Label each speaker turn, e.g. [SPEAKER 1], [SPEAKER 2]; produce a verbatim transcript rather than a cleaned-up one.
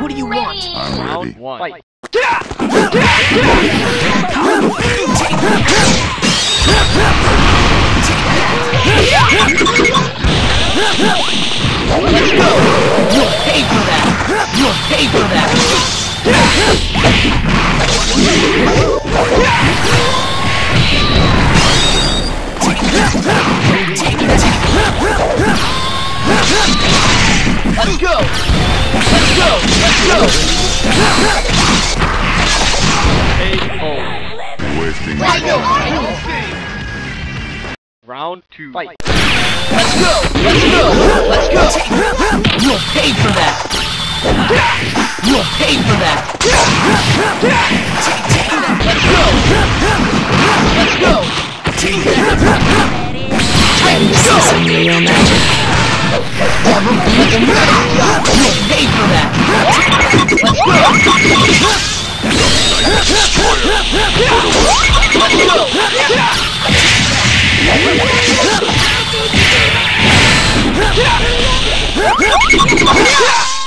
[SPEAKER 1] What do you want?
[SPEAKER 2] I'm ready.
[SPEAKER 3] Round one. Fight.
[SPEAKER 1] Let's go! You'll pay for that! You'll pay for that! Let's go! Let's go! Let's go!
[SPEAKER 3] K O.
[SPEAKER 2] Wasting my
[SPEAKER 1] Let's go!
[SPEAKER 3] Round two. Fight.
[SPEAKER 1] Let's go! Let's go! Let's go! You'll pay for that! You'll pay for that! Let's go! Let's go! Let's go! Some real magic. You'll pay for that! Let's go! Let's go!